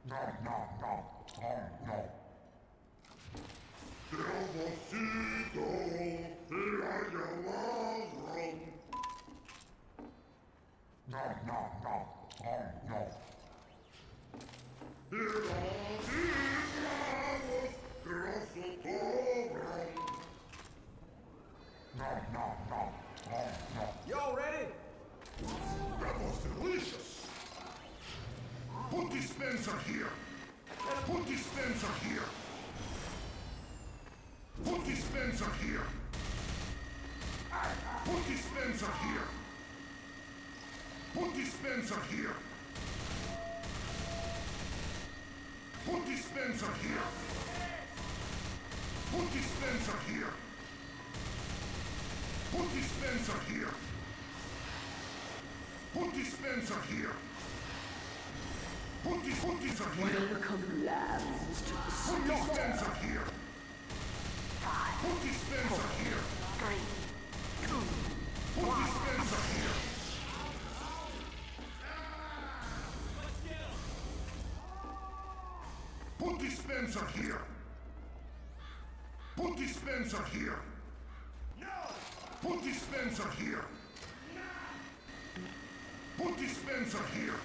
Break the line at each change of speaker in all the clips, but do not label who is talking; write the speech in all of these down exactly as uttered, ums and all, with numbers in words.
No, no, no, no, no. Teofosito, Filayaladron. No, no, no, no, no. Filadislavos, Grossotobron. No, no, no, no, no.
Y'all ready?
That was delicious. Put dispenser here. Put dispenser here. Put dispenser here. Put dispenser here. Put dispenser here. Put dispenser here. Put dispenser here. Put dispenser here. Put dispenser here. Put this, put this here.
Welcome, lambs, to the
Put
slaughter.
dispenser here.
Five,
Put dispenser here.
three, two,
Put
one.
dispenser here. Put dispenser here. Put dispenser here. No. Put dispenser here. Put dispenser here.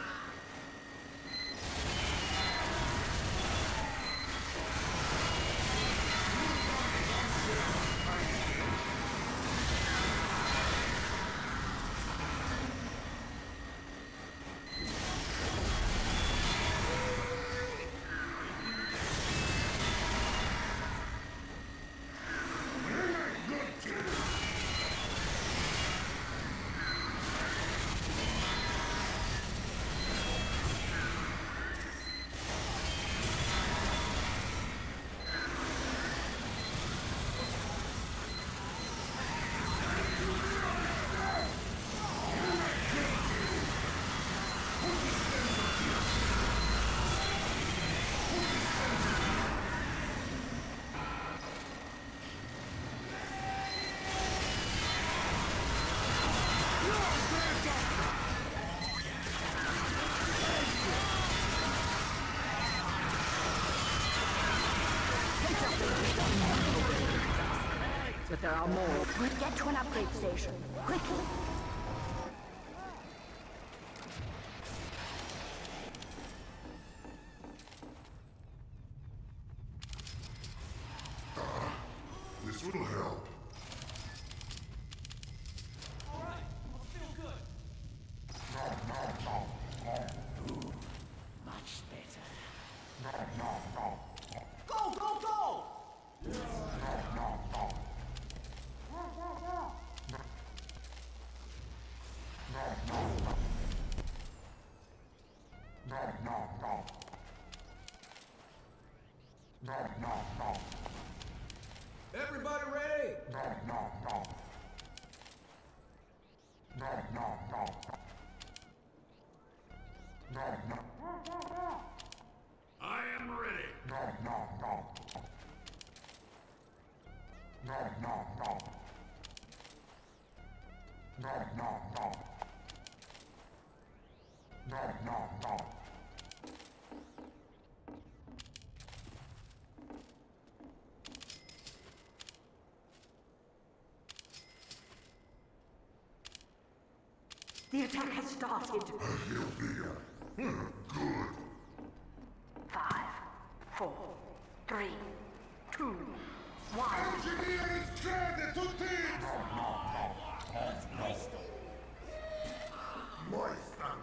But there are more. We'll get to an upgrade station. Quickly!
This will help.
Alright, I feel good.
No, no, no, no.
Much better.
No, no, no.
Go, go, go!
No, no, no. No, no, no. No, no, no. No, no, no.
Everybody ready?
No, no, no. No, no, no. No, no.
I am ready.
No, no, no. No, no, no. No, no, no. No, no, no.
The attack has started.
He'll be a good.
Five, four, three, two, one.
Ingegnere strade tutti! No, no, no. My stand.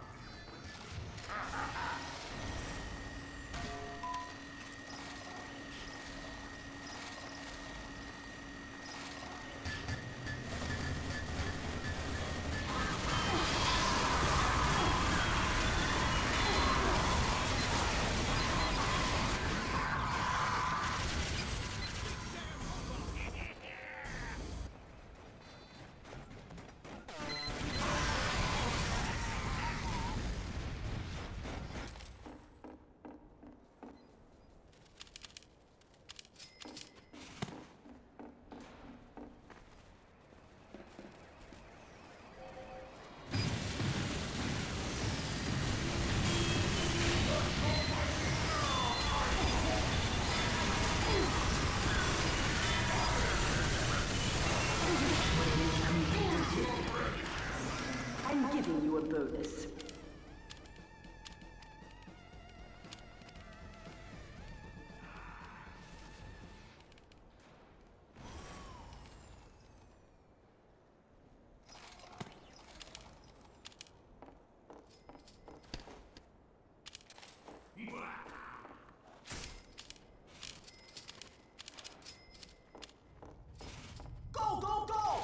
Go, go, go!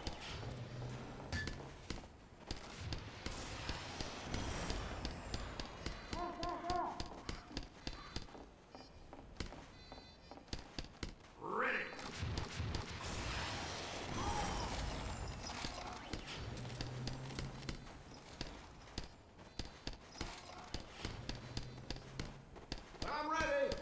Ready!
I'm ready!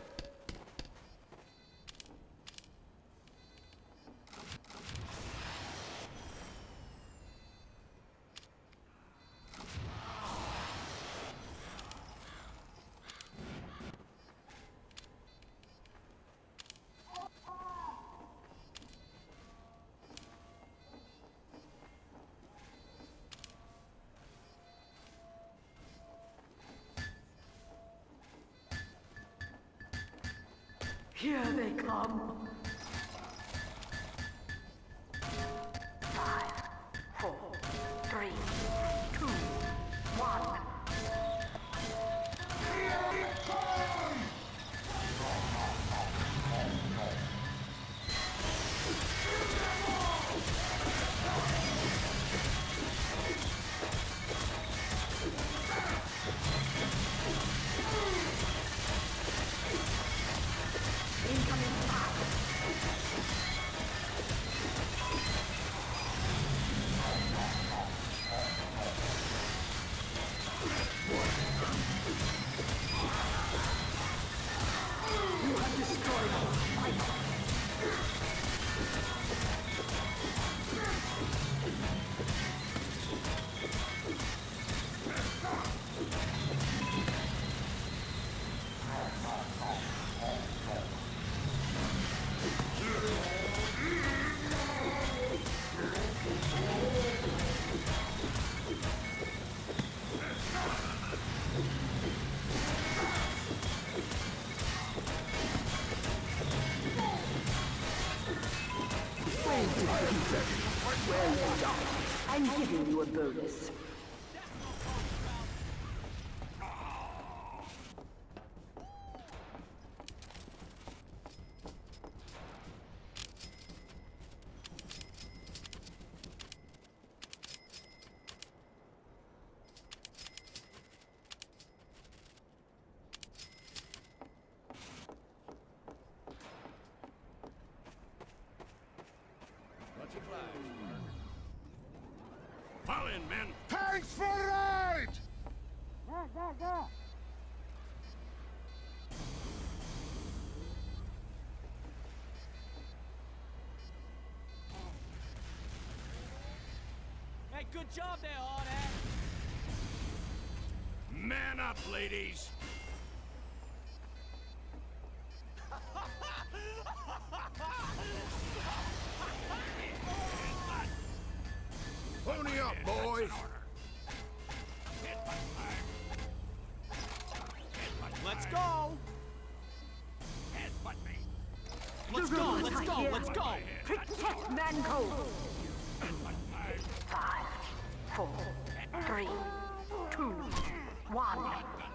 Here they come. Five, four, three, two, one. Incoming fire. You have destroyed our fight. Well done. I'm giving you a bonus.
Fall in, men!
Thanks for a ride!
Hey, good job there, hard ass.
Man up, ladies!
Pony up, boys!
Let's go!
Headbutt me!
Let's go, let's go, let's go!
Protect Mango. Five, four, three, two, one.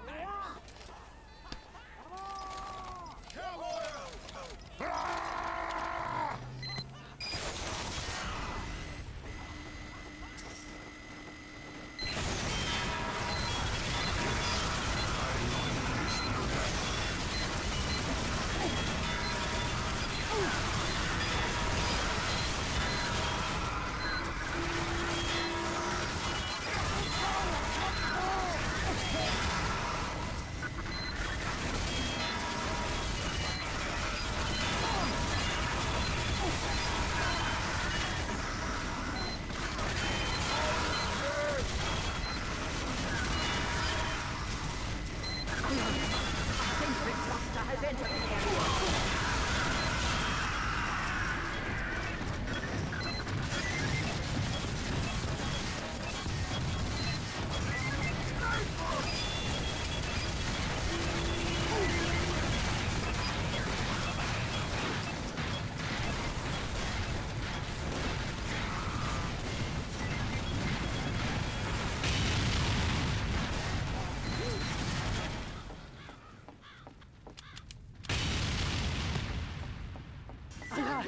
Has entered the area.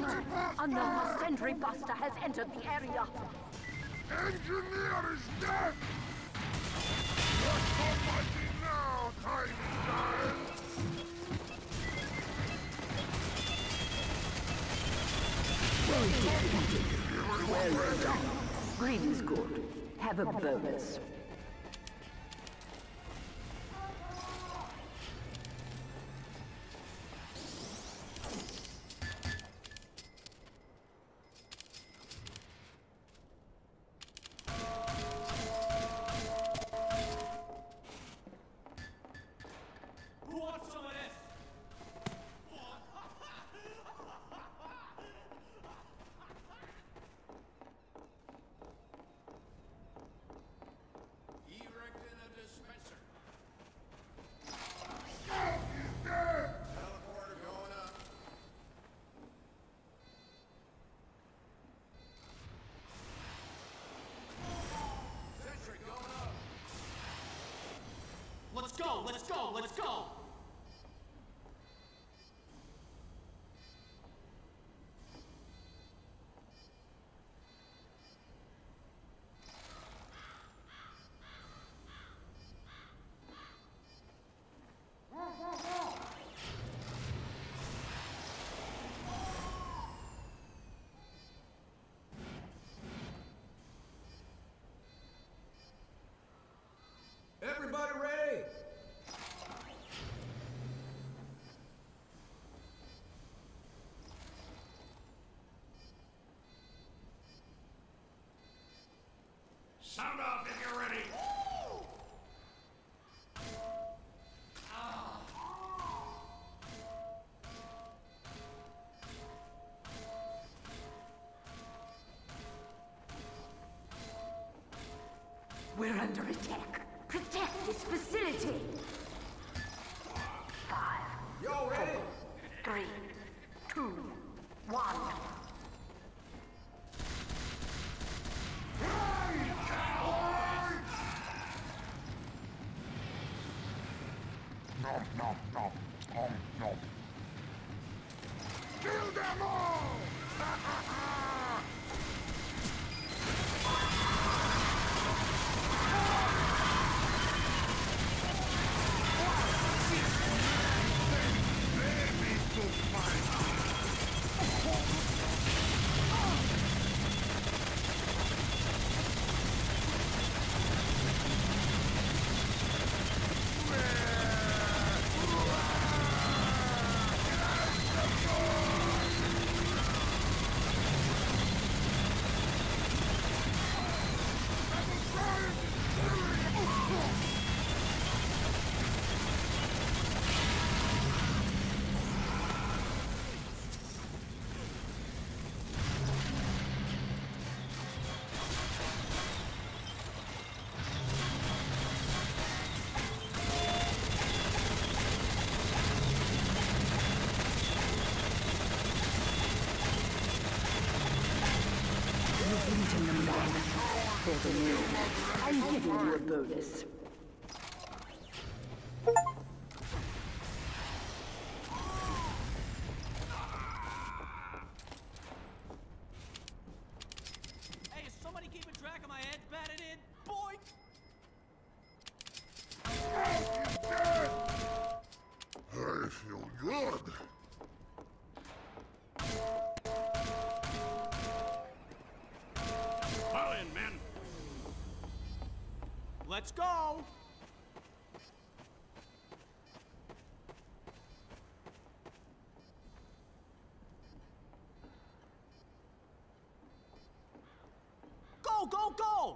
Another sentry buster has entered the area.
Engineer is dead! What's almighty now, tiny giant?
Well done. Greed's good. Have a bonus.
Who wants some of this?
Erecting a dispenser.
He's dead!
Teleporter going up. Sentry going up.
Let's go, let's go, let's go!
Everybody ready?
Sound off if you're ready!
We're under attack. Protect this facility. Five,
Y'all ready?
three, two, one.
Nom, nom, nom, nom, nom. Kill them all! Ha ha ha!
Beating them down. For the new. I'm giving you a bonus.
Hey, is somebody keeping track of my head batted in? Boink!
He's dead! I feel good. Fall in, men!
Let's go! Go, go, go!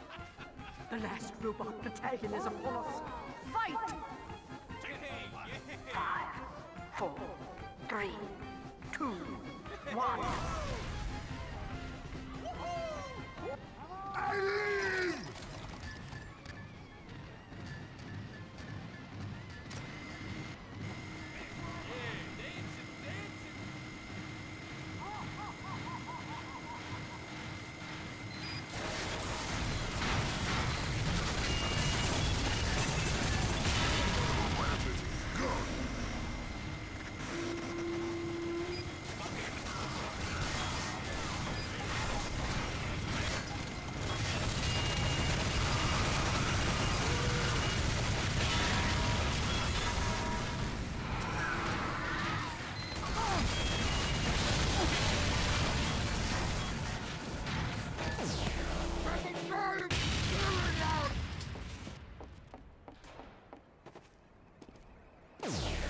The last robot battalion is upon us. Fight!
Hey, yeah!
four, three, two, one.
Eileen! Giant clearing out!